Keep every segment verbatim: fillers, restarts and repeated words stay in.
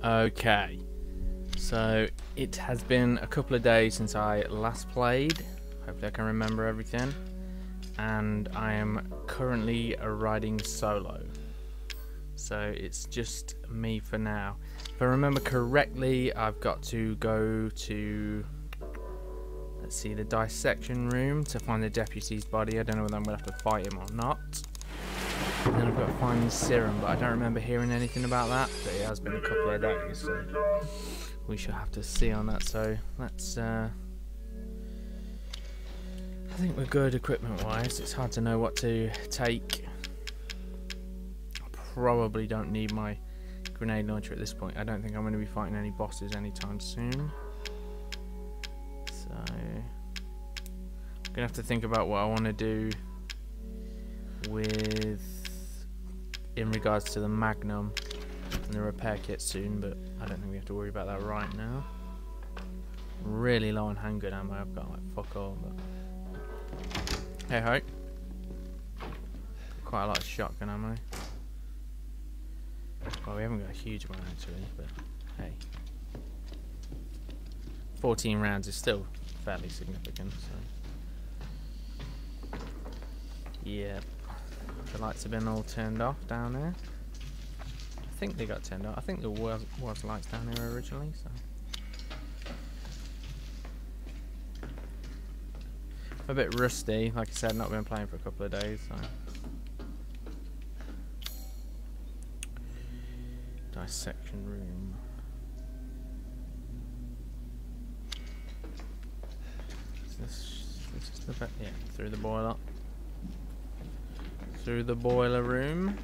Okay, so it has been a couple of days since I last played. Hopefully I can remember everything. And I am currently riding solo. So it's just me for now. If I remember correctly, I've got to go to, let's see, the dissection room to find the deputy's body. I don't know whether I'm going to have to fight him or not. And then I've got to find the serum, but I don't remember hearing anything about that. But it has been a couple of days, so we shall have to see on that. So let's, uh, I think we're good equipment-wise. It's hard to know what to take. I probably don't need my grenade launcher at this point. I don't think I'm going to be fighting any bosses anytime soon. So I'm going to have to think about what I want to do with in regards to the Magnum and the repair kit soon, but I don't think we have to worry about that right now. Really low on handgun ammo. I've got like fuck all, but hey ho. Quite a lot of shotgun ammo. Well, we haven't got a huge amount actually, but hey. fourteen rounds is still fairly significant, so yeah. The lights have been all turned off down there. I think they got turned off. I think there was, was lights down there originally, so I'm a bit rusty, like I said, not been playing for a couple of days, so dissection room. Is this, this is the bit, yeah, through the boiler. Through the boiler room.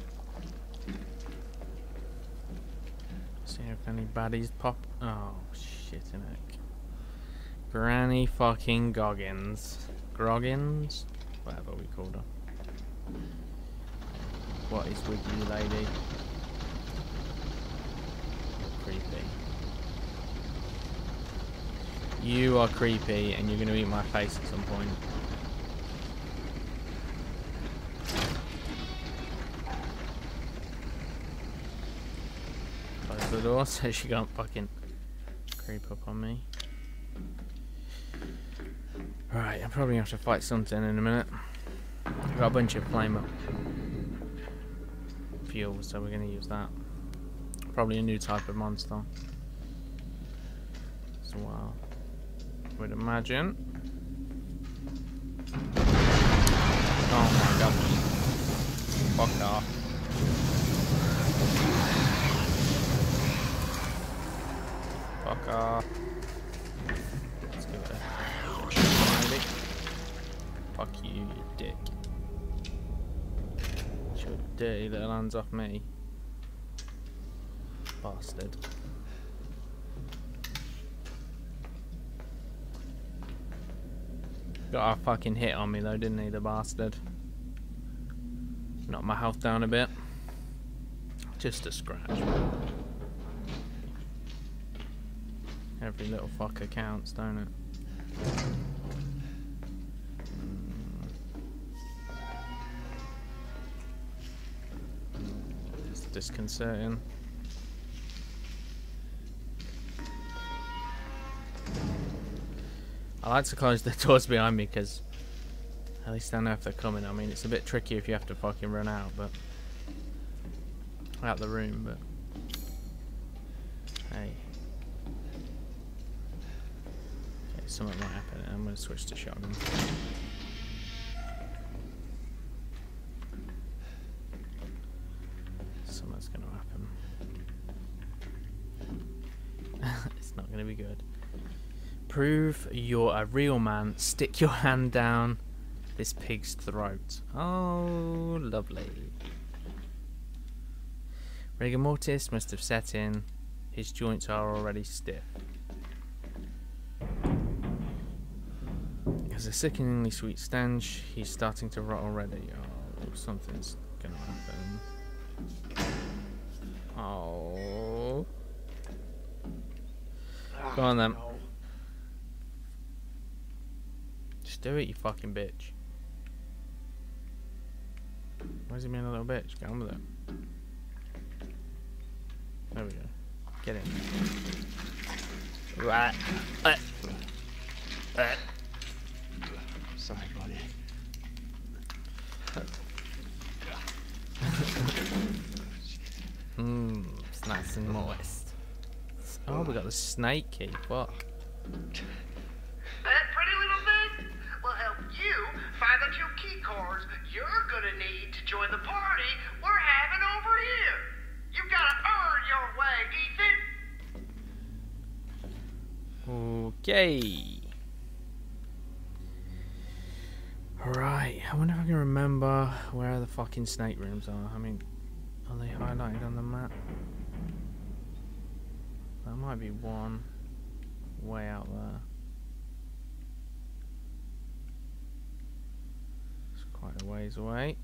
See if any baddies pop. Oh shit, innit? Granny fucking Goggins. Groggins? Whatever we called her. What is with you, lady? Creepy. You are creepy and you're gonna eat my face at some point. Close the door so she can't fucking creep up on me. Right, I'm probably gonna have to fight something in a minute. I've got a bunch of flame up fuel, so we're gonna use that. Probably a new type of monster as well, I would imagine. Oh my god. Fuck off. Fuck off. Let's give it a smiley. Fuck you, you dick. Get your dirty little hands off me. Bastard. Got a fucking hit on me though, didn't he, the bastard? Knocked my health down a bit. Just a scratch. Every little fucker counts, don't it? It's disconcerting. I like to close the doors behind me because at least I know if they're coming. I mean, it's a bit tricky if you have to fucking run out, but out the room, but hey. Okay, something might happen. I'm going to switch to shotgun. Something's going to happen. It's not going to be good. Prove you're a real man. Stick your hand down this pig's throat. Oh, lovely. Rigor mortis must have set in. His joints are already stiff. There's a sickeningly sweet stench. He's starting to rot already. Oh, something's gonna happen. Oh. Go on then. Do it, you fucking bitch. Where's he being a little bitch? Get on with it. There we go. Get in. Right. Uh. Uh. Sorry, buddy. Mmm, it's nice and moist. Oh, we got the snake key. What? That pretty little thing will help you find the two key cards you're gonna need to join the party we're having over here. You gotta earn your way, Ethan. Okay. Alright, I wonder if I can remember where the fucking snake rooms are. I mean, are they highlighted on the map? There might be one way out there. It's quite a ways away.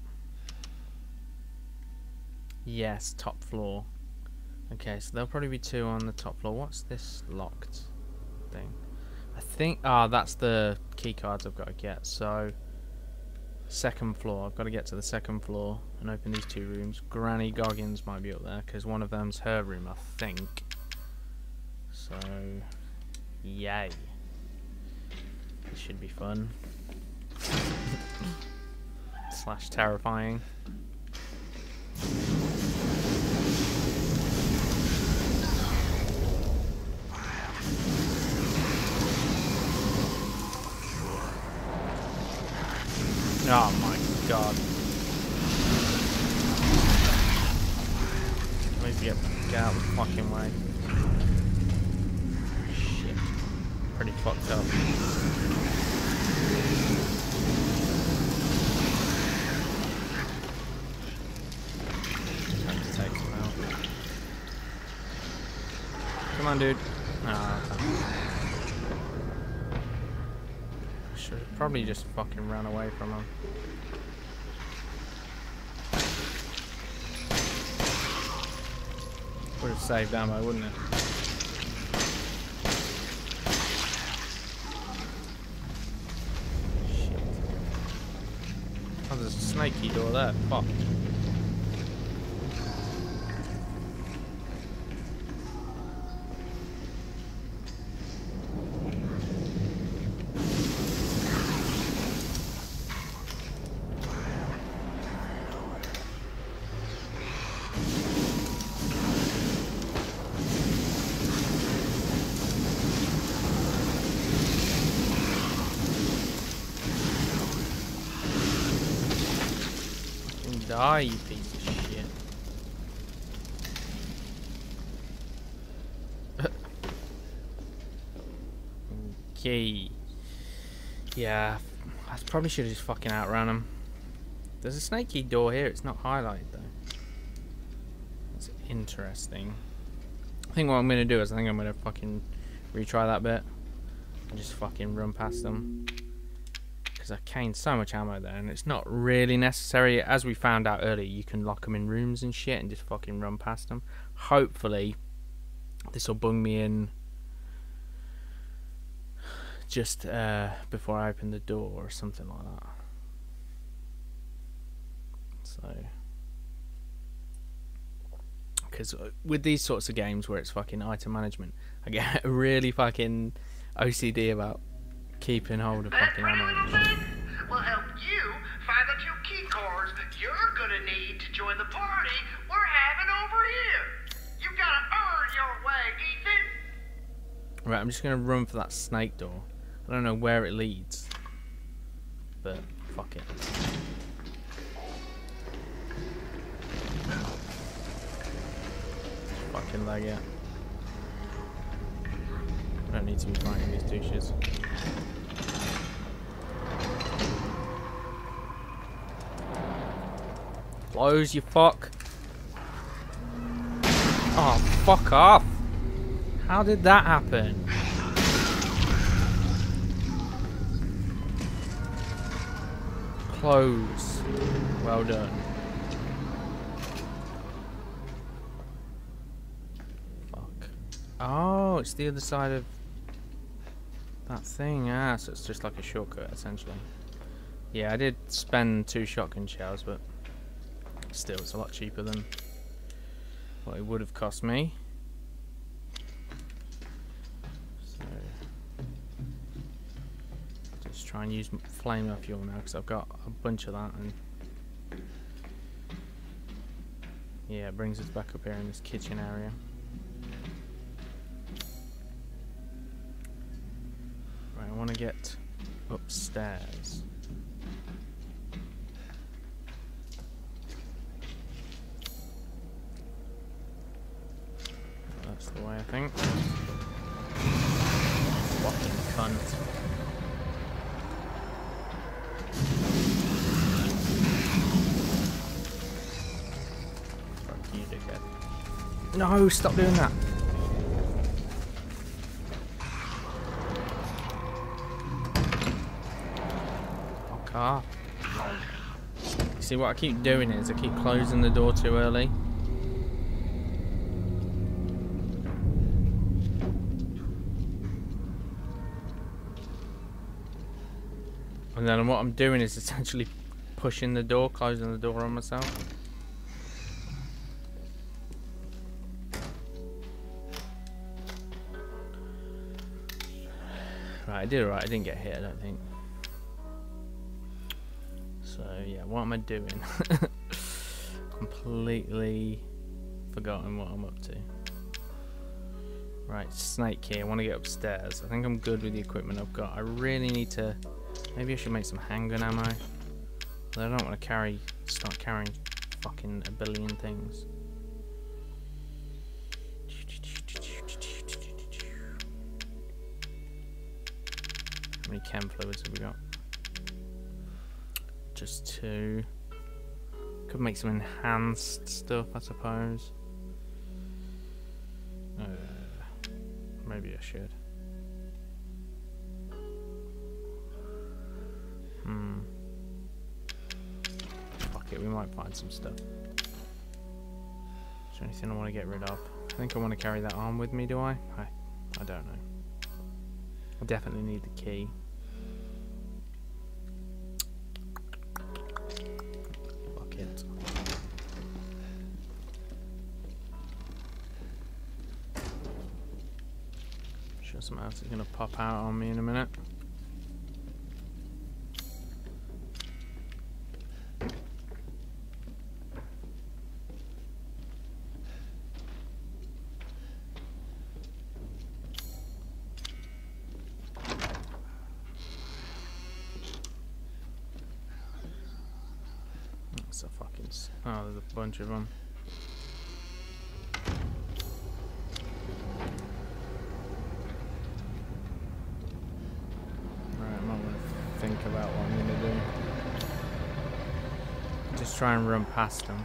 Yes, top floor. Okay, so there'll probably be two on the top floor. What's this locked thing? I think, ah, oh, that's the key cards I've got to get. So, second floor. I've got to get to the second floor and open these two rooms. Granny Goggins might be up there because one of them's her room, I think. So, yay. This should be fun. Slash terrifying. Oh my god. I need to get, get out of the fucking way. Shit. Pretty fucked up. Have to take some out. Come on, dude. Oh, okay. Should probably just fucking run away from him. Would have saved ammo, wouldn't it? Shit. Oh, there's a snaky door there. Fuck. Die, you piece of shit. Okay. Yeah, I probably should have just fucking outrun him. There's a snaky door here, it's not highlighted though. That's interesting. I think what I'm gonna do is I think I'm gonna fucking retry that bit and just fucking run past them. I gained so much ammo there, and it's not really necessary. As we found out earlier, you can lock them in rooms and shit and just fucking run past them. Hopefully this will bung me in just uh, before I open the door or something like that. So, because with these sorts of games where it's fucking item management, I get really fucking O C D about keeping hold of fucking ammo. Will help you find the two key cards you're gonna need to join the party we're having over here. You gotta earn your way, Ethan. Right, I'm just gonna run for that snake door. I don't know where it leads, but fuck it. Fucking leg it. I don't need to be fighting these douches. Close, you fuck. Oh, fuck off. How did that happen? Close. Well done. Fuck. Oh, it's the other side of that thing. Ah, so it's just like a shortcut, essentially. Yeah, I did spend two shotgun shells, but still, it's a lot cheaper than what it would have cost me. try and use flame fuel now because I've got a bunch of that, and yeah, it brings us back up here in this kitchen area. Right, I want to get upstairs. That's the way, I think. Fucking cunt. Fuck you, dickhead. No, stop doing that. Fuck off. You see, what I keep doing is I keep closing the door too early. And then what I'm doing is essentially pushing the door, closing the door on myself. Right, I did alright, I didn't get hit, I don't think. So yeah, what am I doing? Completely forgotten what I'm up to. Right, snake here, I want to get upstairs. I think I'm good with the equipment I've got. I really need to... Maybe I should make some handgun ammo. But I don't want to carry, start carrying fucking a billion things. How many chem fluids have we got? Just two. Could make some enhanced stuff, I suppose. Uh, maybe I should. Hmm. Fuck it, we might find some stuff. Is there anything I want to get rid of? I think I want to carry that arm with me, do I? I, I don't know. I definitely need the key. Fuck it. Sure something else is going to pop out on me in a minute. That's a fucking... S oh, there's a bunch of them. Right, I might want to think about what I'm going to do. Just try and run past them.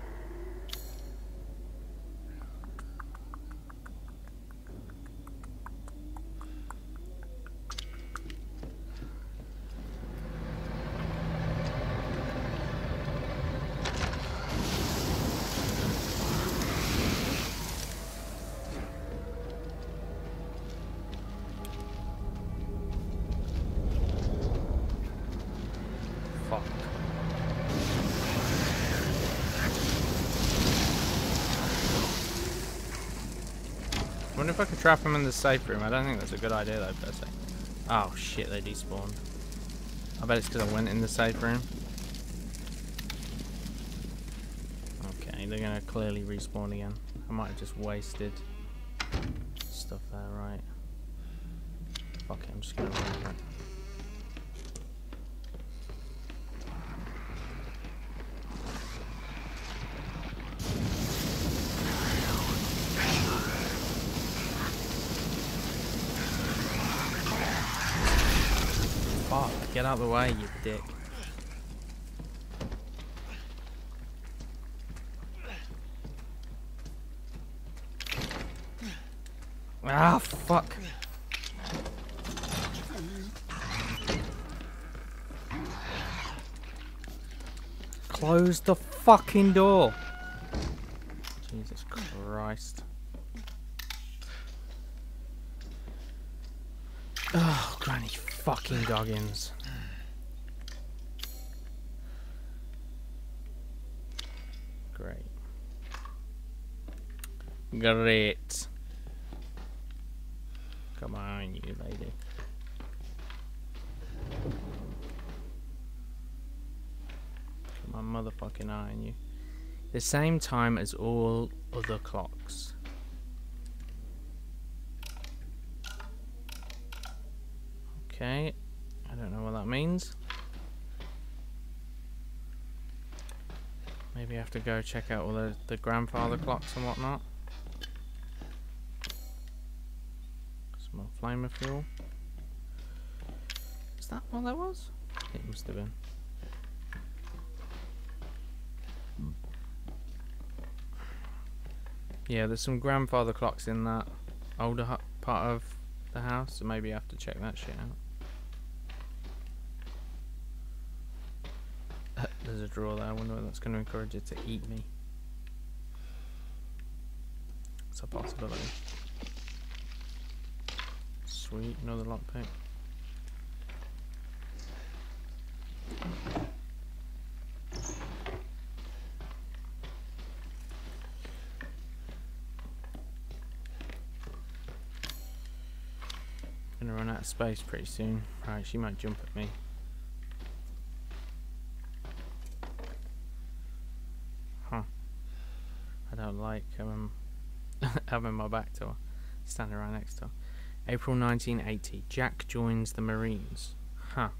Fuck. I wonder if I could trap him in the safe room. I don't think that's a good idea though, per se. Oh shit, they despawned. I bet it's because I went in the safe room. Okay, they're gonna clearly respawn again. I might have just wasted stuff there, right? Fuck it, I'm just gonna run for it. Fuck, get out of the way, you dick. Ah, fuck. Close the fucking door. Jesus Christ. Oh, granny fucking Goggins. Great. Great. Come on, you lady. my motherfucking eye on you. The same time as all other clocks. Okay, I don't know what that means. Maybe I have to go check out all the, the grandfather clocks and whatnot. Some more flamer fuel. Is that what that was? It must have been. Yeah, there's some grandfather clocks in that older hu part of the house, so maybe I have to check that shit out. There's a drawer there. I wonder whether that's going to encourage it to eat me. It's a possibility. Sweet, another lockpick. Gonna run out of space pretty soon. Right, she might jump at me. Huh. I don't like um, having my back to her. Standing right next to her. April nineteen eighty. Jack joins the Marines. Huh.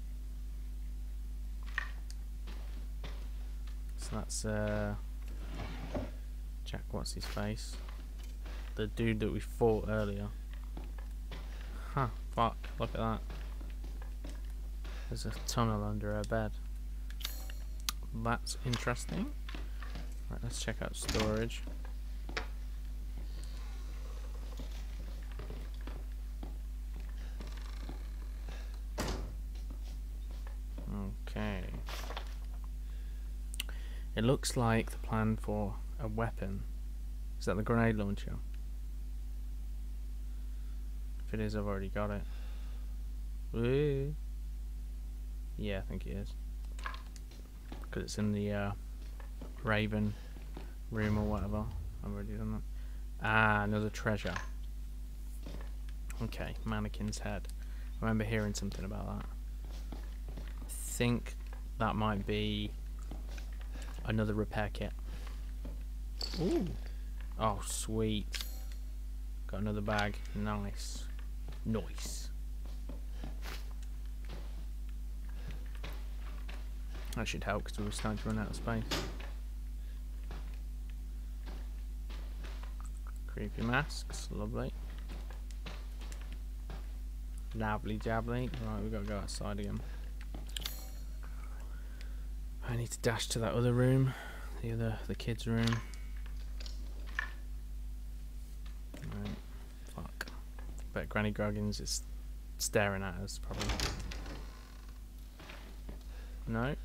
So that's uh, Jack, what's his face? The dude that we fought earlier. Huh, fuck, look at that. There's a tunnel under her bed. That's interesting. Right, let's check out storage. Okay. It looks like the plan for a weapon. Is that the grenade launcher? If it is, I've already got it. Woo. Yeah, I think it is. Because it's in the uh, Raven room or whatever. I've already done that. Ah, another treasure. Okay, mannequin's head. I remember hearing something about that. I think that might be another repair kit. Ooh. Oh, sweet. Got another bag. Nice. Nice. That should help because we were starting to run out of space. Creepy masks. Lovely. Lovely jabbly. Right, we've got to go outside again. I need to dash to that other room. The other, the kids' room. Right. Fuck. Bet Granny Groggins is staring at us, probably. No. It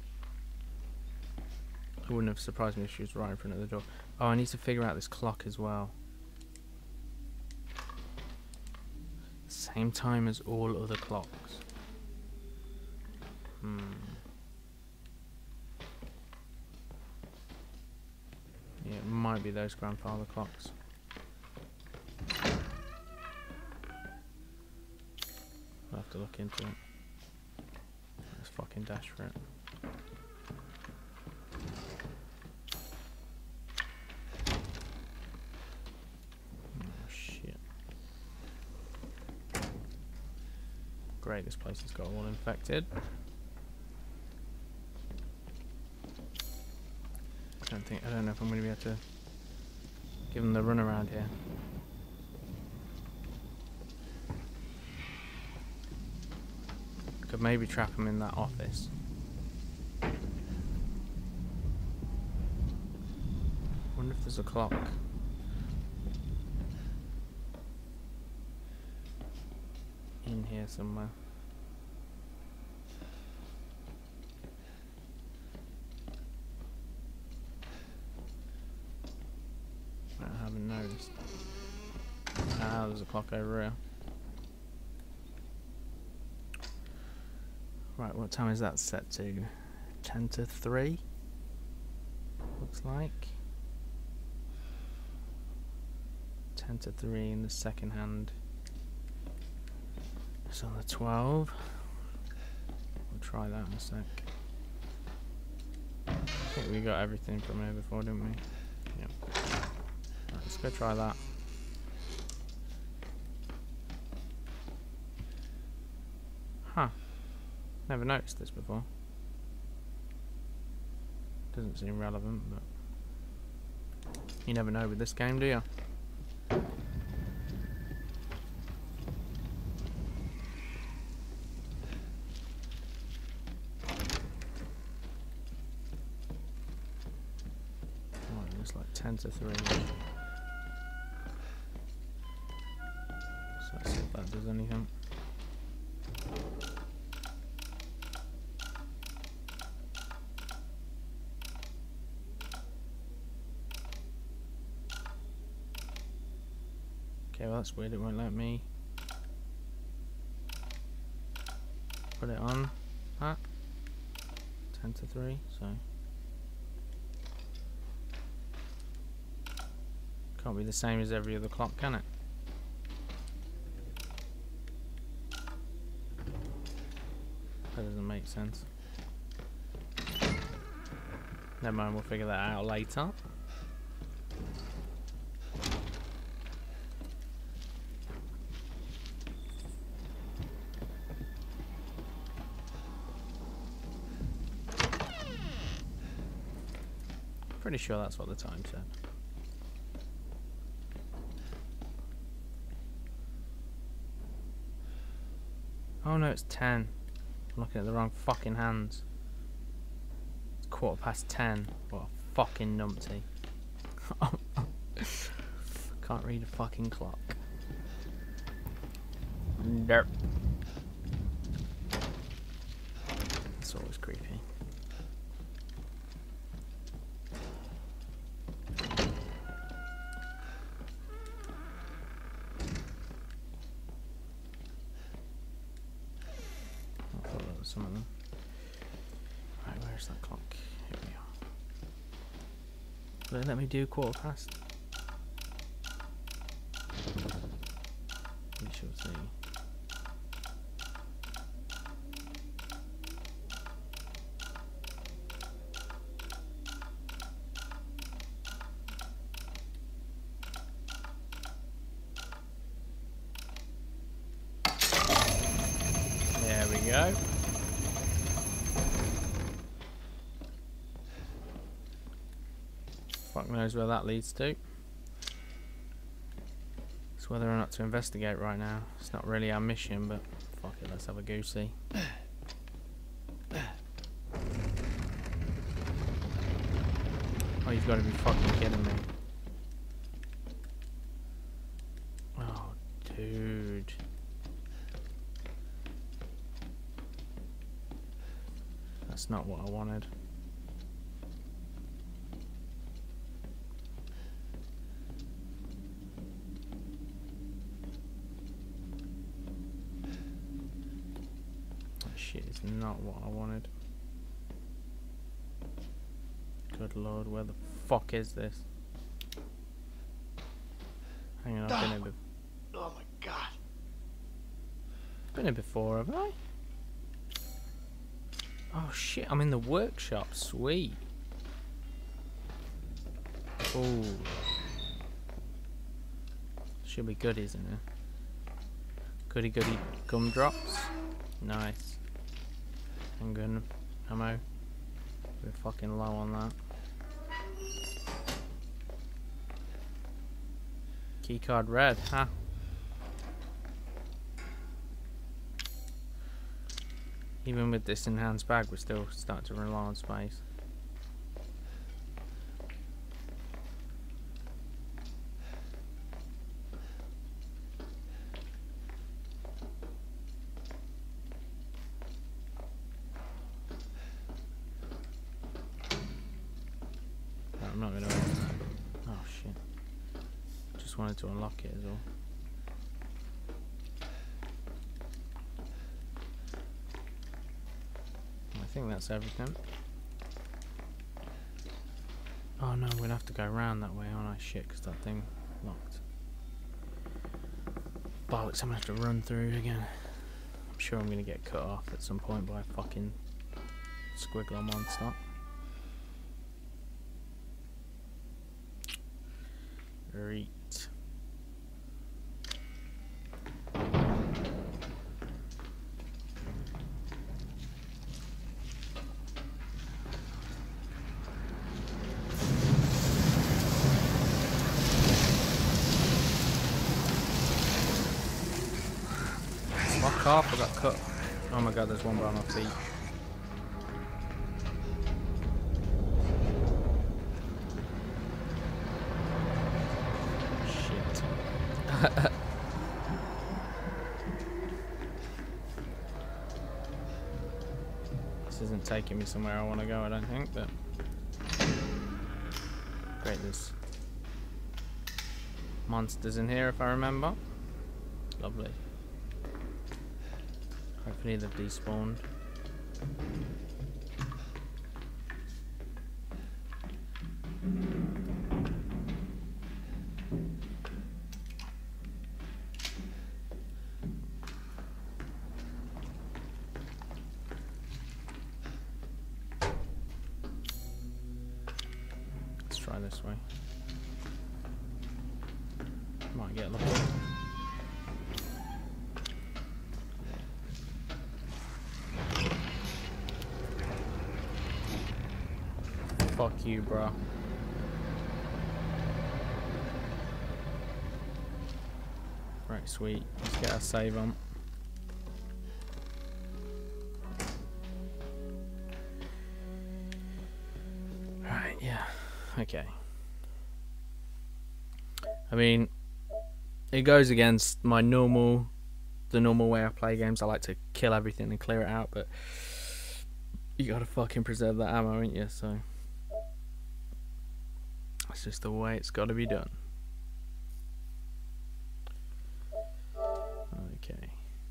wouldn't have surprised me if she was right in front of the door. Oh, I need to figure out this clock as well. Same time as all other clocks. Hmm. Yeah, it might be those grandfather clocks. I'll have to look into it. Let's fucking dash for it. Oh shit. Great, this place has got all infected. I don't think I don't know if I'm gonna be able to give them the run around here. Could maybe trap them in that office. Wonder if there's a clock. In here somewhere. I haven't noticed. Ah, there's a clock over here. Right, what time is that set to? ten to three? Looks like. ten to three in the second hand. It's on the twelve. We'll try that in a sec. think we got everything from here before, didn't we? Yeah. Right, let's go try that. Huh. Never noticed this before. Doesn't seem relevant, but you never know with this game, do you? It's like ten to three. So let's see if that does anything. Okay, well that's weird, it won't let me put it on that. ten to three, so can't be the same as every other clock, can it? That doesn't make sense. Never mind, we'll figure that out later. Pretty sure that's what the time said. Oh no, it's ten. I'm looking at the wrong fucking hands. It's quarter past ten. What a fucking numpty. Can't read a fucking clock. Derp. It's always creepy. Some of them. Right, where's that clock? Here we are. Will it let me do quarter past? We shall see. There we go. Fuck knows where that leads to. It's whether or not to investigate right now. It's not really our mission, but fuck it, let's have a goosey. Oh, you've got to be fucking kidding me. Oh, dude. That's not what I wanted. Shit, it's not what I wanted. Good lord, where the fuck is this? Hang on, I've been here before. Oh my god. Been here before, haven't I? Oh shit, I'm in the workshop, sweet. Oh. Should be goodies in there. Goody goody gumdrops. Nice. Handgun ammo. We're fucking low on that. Keycard red, huh? Even with this enhanced bag, we're still starting to rely on space. I'm not going to open that. Oh shit. Just wanted to unlock it as well. I think that's everything. Oh no, we'll have to go around that way, aren't I? Shit, because that thing locked. Bollocks, I'm going to have to run through again. I'm sure I'm going to get cut off at some point by a fucking squiggler monster. Sweet. Fuck off, I got cut. Oh my god, there's one by my feet. Shit. This isn't taking me somewhere I want to go, I don't think, but... Great, there's monsters in here if I remember. Lovely. Hopefully they've despawned. Let's try this way. Might get lucky. Fuck you, bro. Right, sweet. Let's get our save on. Right, yeah. Okay. I mean, it goes against my normal, the normal way I play games. I like to kill everything and clear it out, but you gotta fucking preserve that ammo, ain't you? So that's just the way it's got to be done. Okay.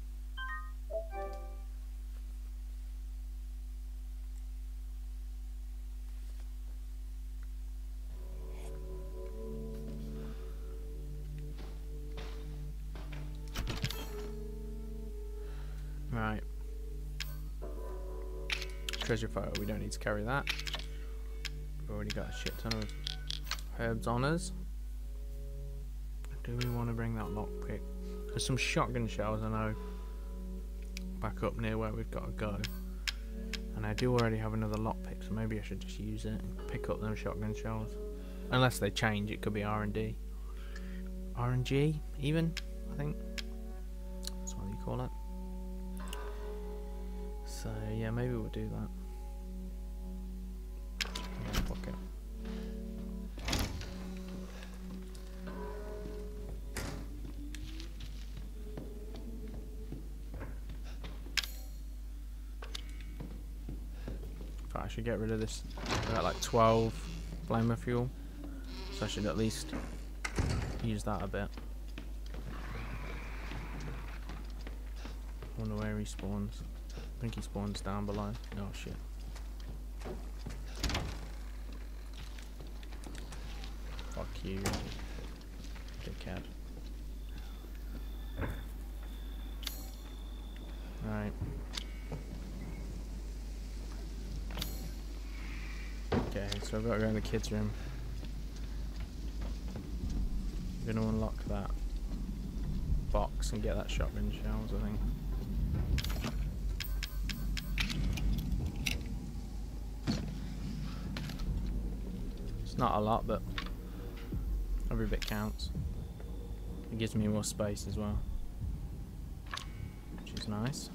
Right. Treasure photo, we don't need to carry that. We've already got a shit ton of herbs on us. Do we want to bring that lockpick? There's some shotgun shells, I know, back up near where we've got to go. And I do already have another lockpick, so maybe I should just use it and pick up them shotgun shells. Unless they change, it could be R and D. R and G, even, I think. That's what you call it. So, yeah, maybe we'll do that. Yeah, fuck it. I should get rid of this. I got like twelve flamer fuel, so I should at least use that a bit. Wonder where he spawns. I think he spawns down below. Oh shit. Fuck you, dickhead. Alright. Okay, so I've got to go in the kids' room. I'm going to unlock that box and get that shotgun shells, I think. It's not a lot, but every bit counts. It gives me more space as well, which is nice.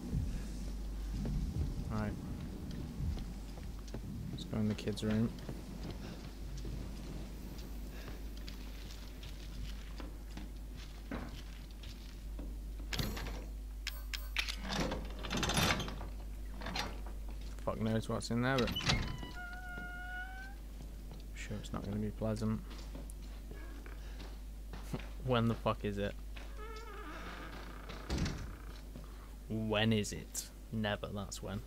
Alright. Go in the kids' room. Fuck knows what's in there, but I'm sure it's not going to be pleasant. When the fuck is it? When is it? Never, that's when.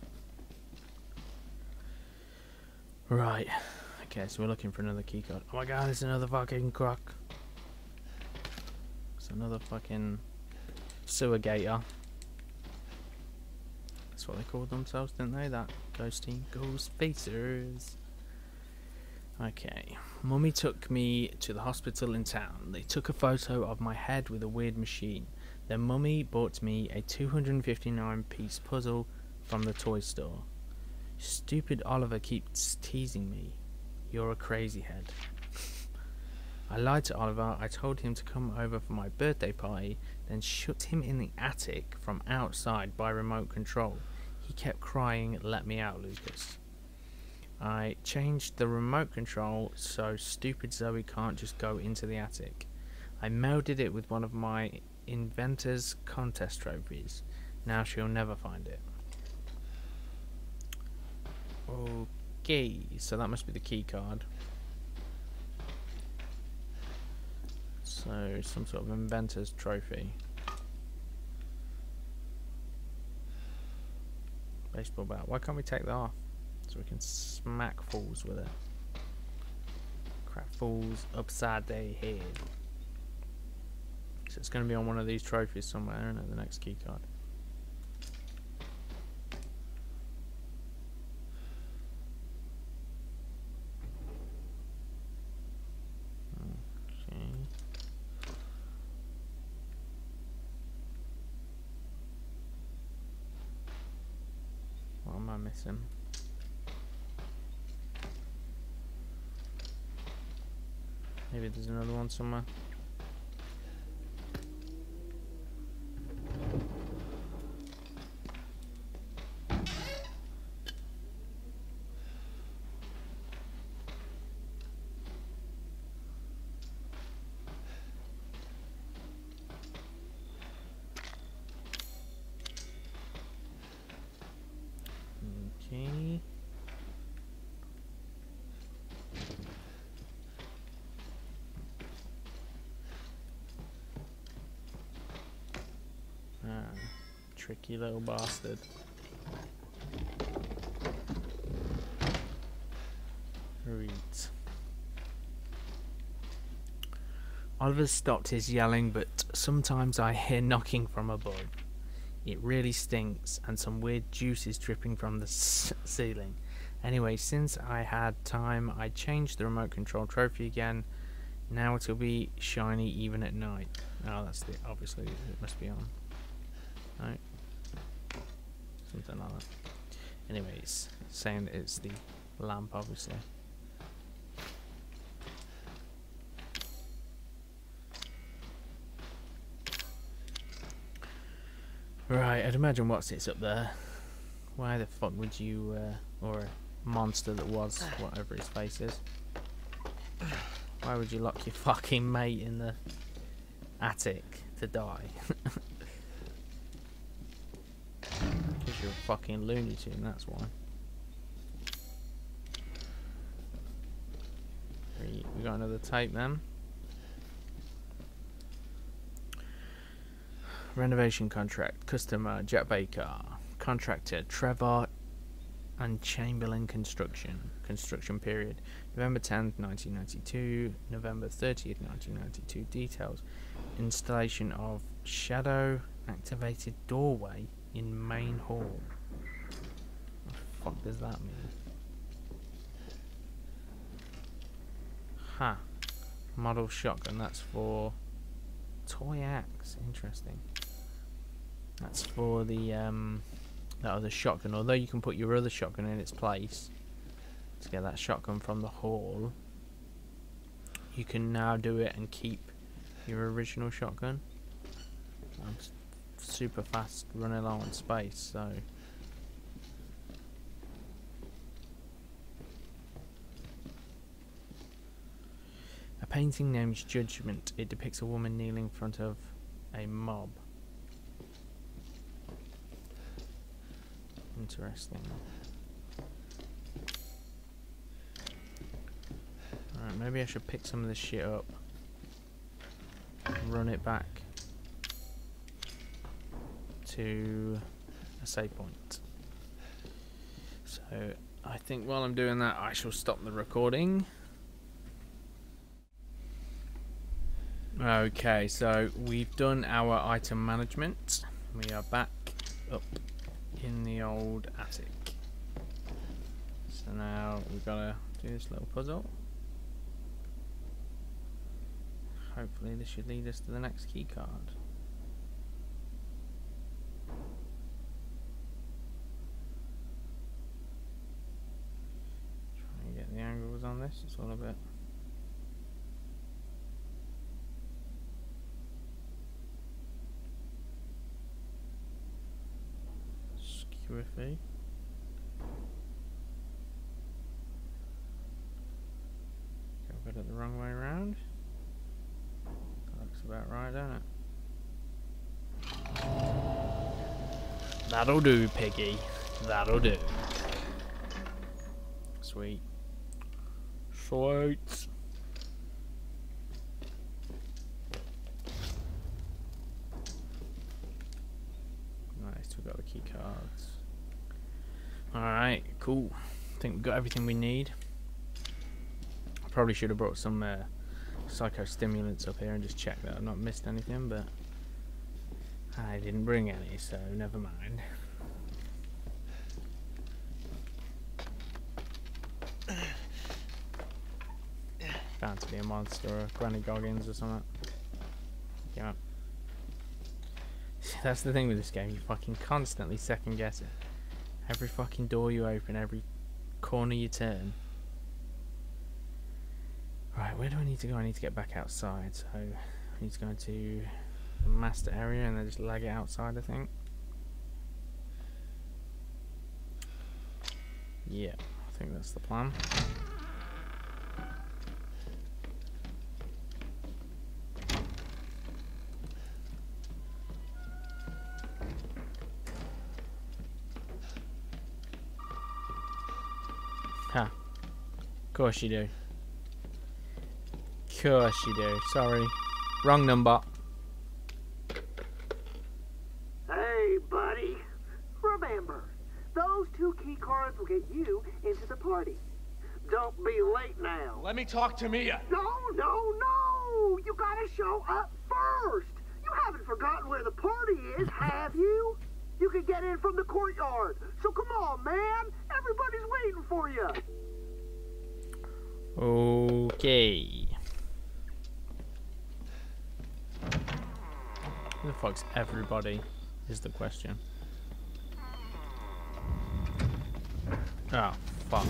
Right, okay, so we're looking for another keycard. Oh my god, it's another fucking croc. It's another fucking sewer gator. That's what they called themselves, didn't they? That ghost team. Ghost facers. Okay, Mummy took me to the hospital in town. They took a photo of my head with a weird machine. Then Mummy bought me a two hundred fifty-nine piece puzzle from the toy store. Stupid Oliver keeps teasing me. You're a crazy head. I lied to Oliver. I told him to come over for my birthday party, then shut him in the attic from outside by remote control. He kept crying, "Let me out, Lucas." I changed the remote control so stupid Zoe can't just go into the attic. I melded it with one of my Inventor's Contest trophies. Now she'll never find it. Okay, so that must be the key card. So, some sort of Inventor's trophy. Baseball bat. Why can't we take that off? So we can smack fools with it. Crack fools upside their head. So it's going to be on one of these trophies somewhere, isn't it? The next key card. Okay. What am I missing? Maybe there's another one somewhere. Okay. Ah, tricky little bastard. Right. Oliver stopped his yelling, but sometimes I hear knocking from above. It really stinks, and some weird juice is dripping from the s ceiling. Anyway, since I had time, I changed the remote control trophy again. Now it'll be shiny even at night. Oh, that's the obviously it must be on. Right, something like that. Anyways, saying that it's the lamp, obviously. Right, I'd imagine what's it's up there. Why the fuck would you, uh, or a monster that was, whatever his face is. Why would you lock your fucking mate in the attic to die? Because you're a fucking Looney Tune, that's why. We got another tape then. Renovation contract. Customer Jack Baker. Contractor Trevor and Chamberlain Construction. Construction period November tenth nineteen ninety-two, November thirtieth nineteen ninety-two. Details: installation of shadow activated doorway in main hall. What the fuck does that mean? Ha. Huh. Model shotgun. That's for toy axe. Interesting. That's for the um, that other shotgun. Although you can put your other shotgun in its place to get that shotgun from the hall, you can now do it and keep your original shotgun. I'm super fast running low on space, so. A painting named Judgment. It depicts a woman kneeling in front of a mob. Interesting. Alright, maybe I should pick some of this shit up. Run it back to a save point. So, I think while I'm doing that, I shall stop the recording. Okay, so we've done our item management. We are back up in the old attic. So now we've got to do this little puzzle. hopefully this should lead us to the next key card. Trying to get the angles on this, it's all a bit squiffy. Got it the wrong way around. That looks about right, doesn't it? That'll do, piggy. That'll do. Sweet. Sweet. Nice, we got the key cards. Alright, cool. I think we've got everything we need. Probably should have brought some uh, psychostimulants up here and just checked that I've not missed anything, but I didn't bring any, so never mind. Bound to be a monster or Granny Goggins or something. Yeah. That's the thing with this game, you fucking constantly second guess it. Every fucking door you open, every corner you turn. Right, where do I need to go? I need to get back outside, so I need to go into the master area and then just lag it outside, I think. Yeah, I think that's the plan. Huh. Of course you do. Of course you do. Sorry. Wrong number. Hey, buddy. Remember, those two key cards will get you into the party. Don't be late now. Let me talk to Mia. No, no, no! You gotta show up first! You haven't forgotten where the party is, have you? You can get in from the courtyard. So come on, man! Everybody's waiting for you! Okay. Who the fuck's everybody is the question. Oh, fuck.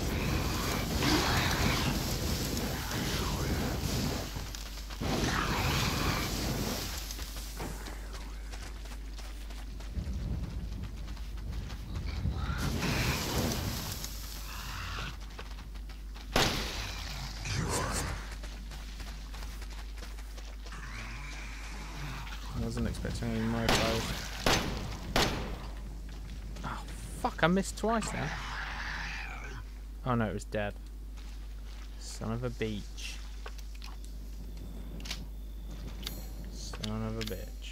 I wasn't expecting any more of those. Oh, fuck, I missed twice then. Oh no, it was dead. Son of a beach. Son of a bitch.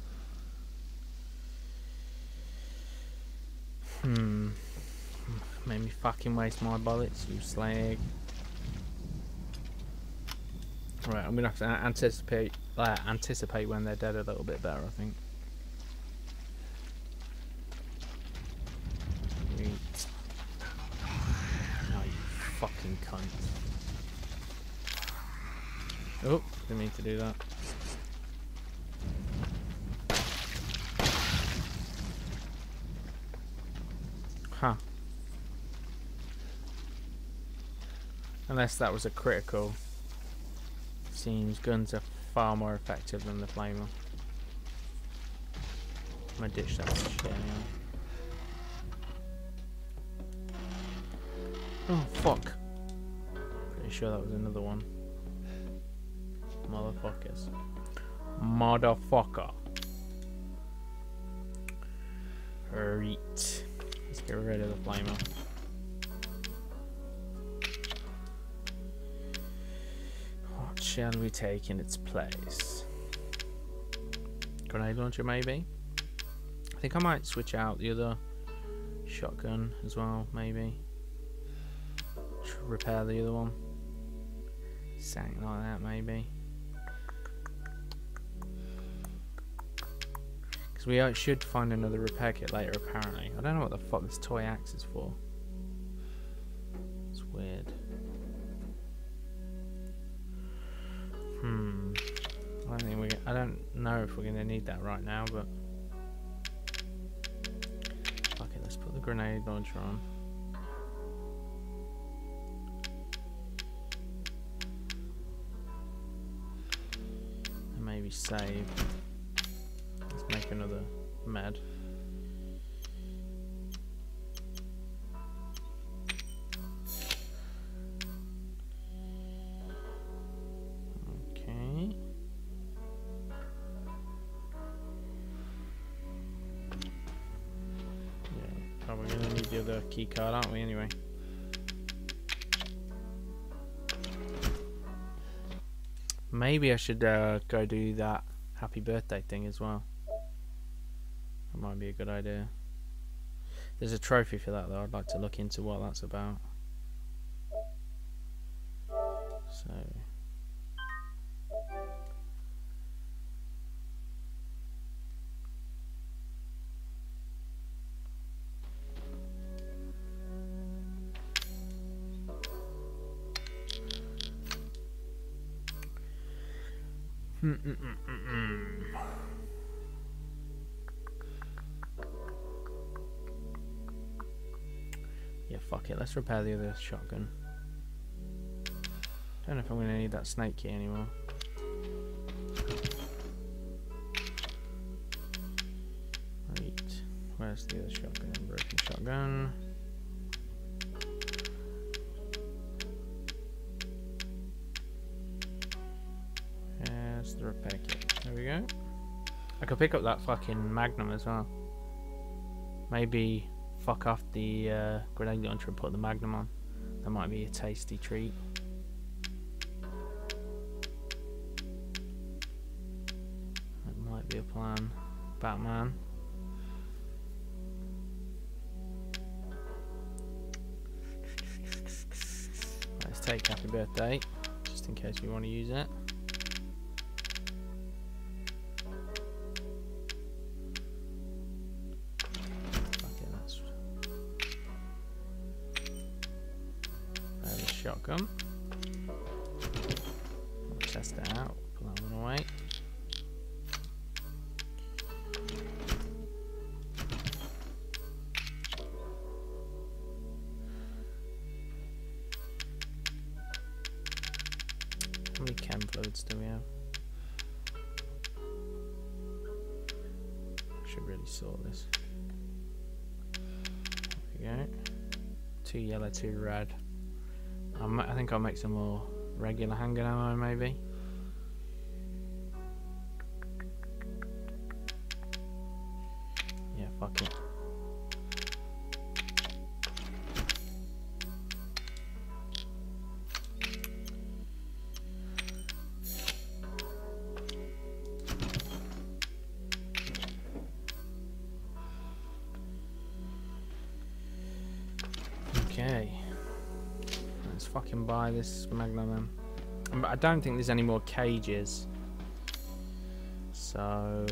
Hmm. Made me fucking waste my bullets, you slag. Right, I'm gonna have to anticipate uh, anticipate when they're dead a little bit better, I think. Sweet. Oh, you fucking cunt. Oh, didn't mean to do that. Huh. Unless that was a critical. Seems guns are far more effective than the flamer. I'm gonna ditch that shit anyway. Oh fuck. Pretty sure that was another one. Motherfuckers. Motherfucker. Right. Let's get rid of the flamer. What shall we take in its place? Grenade launcher maybe? I think I might switch out the other shotgun as well, maybe. Repair the other one. Something like that maybe. Because we should find another repair kit later apparently. I don't know what the fuck this toy axe is for. It's weird. Hmm. don't think we. I don't know if we're gonna need that right now, but fuck it. Let's put the grenade launcher on. And maybe save. Let's make another med. We're gonna need the other key card, aren't we, anyway? Maybe I should uh, go do that happy birthday thing as well. That might be a good idea. There's a trophy for that though. I'd like to look into what that's about. So Mm -mm -mm -mm -mm. Yeah, fuck it. Let's repair the other shotgun. Don't know if I'm going to need that snake key anymore. Right. Where's the other shotgun? Broken shotgun. The repair kit. There we go. I could pick up that fucking Magnum as well. Maybe fuck off the uh, grenade launcher and put the Magnum on. That might be a tasty treat. That might be a plan. Batman. Let's take happy birthday, just in case we want to use it. Shotgun. We'll test it out. Put that one away. How many chem fluids do we have? Should really sort this. There we go. Two yellow, two red. I'm, I think I'll make some more regular handgun ammo, maybe. Yeah, fuck it. Okay. Let's fucking buy this Magnum. But I don't think there's any more cages. So...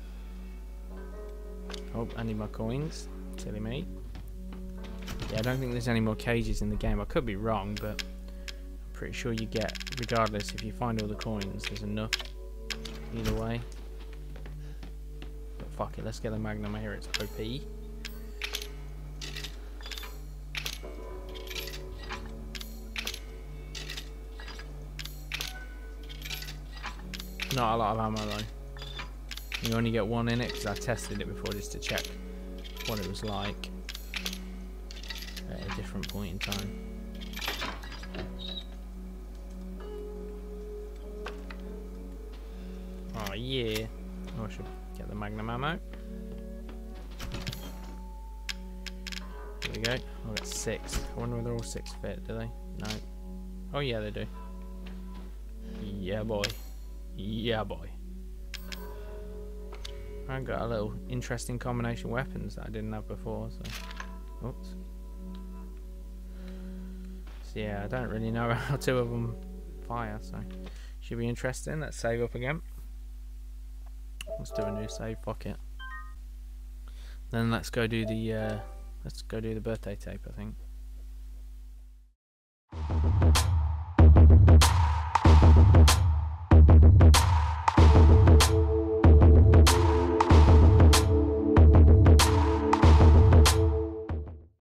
Oh, I need my coins. Silly me. Yeah, I don't think there's any more cages in the game. I could be wrong, but I'm pretty sure you get, regardless, if you find all the coins, there's enough. Either way. But fuck it, let's get the Magnum. I hear it's O P. Not a lot of ammo though. You only get one in it because I tested it before just to check what it was like at a different point in time. Oh yeah. Oh, I should get the Magnum ammo. There we go. I've got six. I wonder whether all six fit, do they? No. Oh yeah, they do. Yeah boy. Yeah, boy. I've got a little interesting combination of weapons that I didn't have before. So, oops. So yeah, I don't really know how two of them fire. So, should be interesting. Let's save up again. Let's do a new save. Fuck it. Then let's go do the. Uh, let's go do the birthday tape. I think.